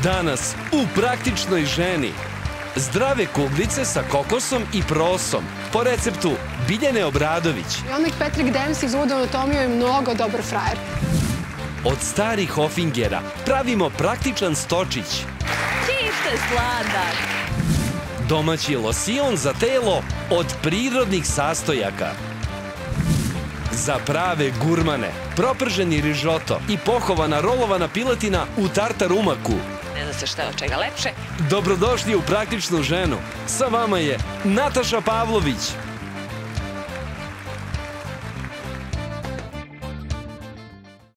Danas u Praktičnoj ženi. Zdrave kuglice sa kokosom i prosom. Po receptu Biljane Obradović. I onaj Patrick Dempsey iz Luda anatomiju je mnogo dobar frajer. Od starih hofingera pravimo praktičan stočić. Kište sladak. Domaći losion za telo od prirodnih sastojaka. Za prave gurmane, proprženi rižoto i pohovana rolovana piletina u tartar umaku. Ne zna se šta je od čega lepše. Dobrodošli u Praktičnu ženu. Sa vama je Nataša Pavlović.